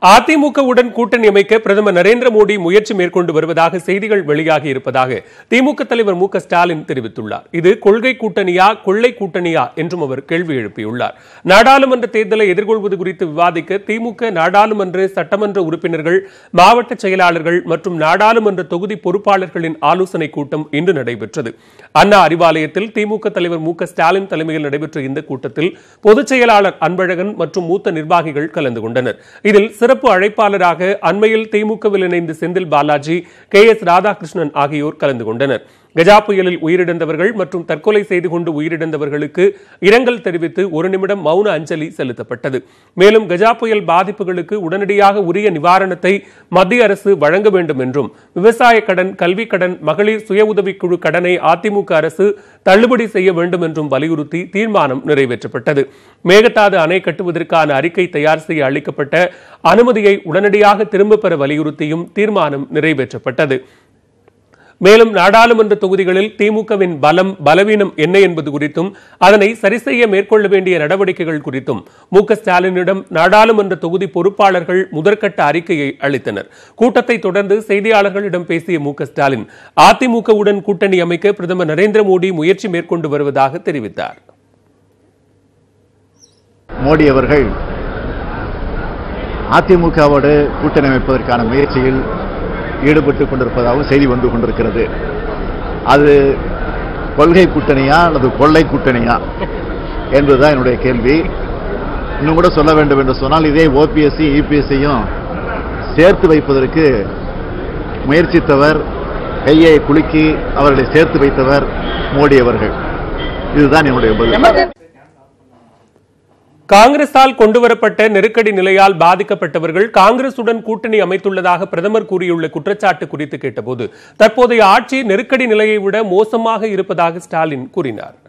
அதிமுகவுடன் கூட்டணி அமைக்க பிரதமர் நரேந்திர மோடி முயற்சி மேற்கொண்டு வருவதாக செய்திகள் வெளியாகி இருப்பதாக திமுக தலைவர் மு க ஸ்டாலின் தெரிவித்துள்ளார். இது கொள்கை கூட்டணியா கொள்ளை கூட்டணியா என்றும் அவர் கேள்வி எழுப்பியுள்ளார். நாடாளுமன்ற தேர்தலை எதிர்கொள்வது குறித்து விவாதிக்க திமுக நாடாளுமன்ற சட்டமன்ற உறுப்பினர்கள், மாவட்ட செயலாளர்கள் மற்றும் நாடாளுமன்ற தொகுதி பொறுப்பாளர்களின் ஆலோசனைக் கூட்டம் இன்று நடைபெற்றது. அண்ணா அறிவாலயத்தில் திமுக தலைவர் மு க ஸ்டாலின் தலைமையில் நடைபெற்ற இந்த கூட்டத்தில் பொதுச் செயலாளர் அன்பழகன் மற்றும் மூத்த நிர்வாகிகள் கலந்து கொண்டனர். இதில் சிறப்பு அழைப்பாளராக அண்மையில் திமுகவில் இணைந்த செந்தில் பாலாஜி, கே எஸ் ராதாகிருஷ்ணன் ஆகியோர் கலந்து கொண்டனர். கஜா புயலில் உயிரிழந்தவர்கள் மற்றும் தற்கொலை செய்து கொண்டு உயிரிழந்தவர்களுக்கு இரங்கல் தெரிவித்து 1 நிமிடம் மௌன அஞ்சலி செலுத்தப்பட்டது. மேலும் கஜா புயல் பாதிப்புகளுக்கு உடனடியாக உரிய நிவாரணத்தை மத்திய அரசு வழங்க வேண்டும் என்றும், விவசாய கடன், கல்வி கடன், மகளிர் சுய உதவிக்குழு கடனை அதிமுக அரசு தள்ளுபடி செய்ய வேண்டும் என்றும் வலியுறுத்தி தீர்மானம் நிறைவேற்றப்பட்டது. மேகதாது அணை கட்டுவதற்கான அறிக்கை தயார் செய்ய அளிக்கப்பட்ட அனுமதியை உடனடியாக திரும்பப் பெற வலியுறுத்தியும் தீர்மானம் நிறைவேற்றப்பட்டது. மேலும் நாடாளுமன்ற தொகுதிகளில் திமுகவின் பலம், பலவீனம் என்ன என்பது குறித்தும் அதனை சரிசெய்ய மேற்கொள்ள வேண்டிய நடவடிக்கைகள் குறித்தும் மு க ஸ்டாலினிடம் நாடாளுமன்ற தொகுதி பொறுப்பாளர்கள் முதற்கட்ட அறிக்கையை அளித்தனர். கூட்டத்தை தொடர்ந்து செய்தியாளர்களிடம் பேசிய மு க ஸ்டாலின், அதிமுகவுடன் கூட்டணி அமைக்க பிரதமர் நரேந்திர மோடி முயற்சி மேற்கொண்டு வருவதாக தெரிவித்தார். மோடி அவர்கள் அதிமுகவோடு கூட்டணி அமைப்பதற்கான முயற்சியில் ஈடுபட்டுக் கொண்டிருப்பதாகவும் செய்தி வந்து கொண்டிருக்கிறது. அது கொள்கை கூட்டணியா அல்லது கொள்ளை கூட்டணியா என்பதுதான் என்னுடைய கேள்வி. இன்னும் கூட சொல்ல வேண்டும் என்று சொன்னால், இதே ஓபிஎஸ்சி இபிஎஸ்சியும் சேர்த்து வைப்பதற்கு முயற்சித்தவர், கையை குலுக்கி அவர்களை சேர்த்து வைத்தவர் மோடி அவர்கள். இதுதான் என்னுடைய பதில். காங்கிரசால் கொண்டுவரப்பட்ட நெருக்கடி நிலையால் பாதிக்கப்பட்டவர்கள் காங்கிரசுடன் கூட்டணி அமைத்துள்ளதாக பிரதமர் கூறியுள்ள குற்றச்சாட்டு குறித்து கேட்டபோது, தற்போதைய ஆட்சி நெருக்கடி நிலையை விட மோசமாக இருப்பதாக ஸ்டாலின் கூறினார்.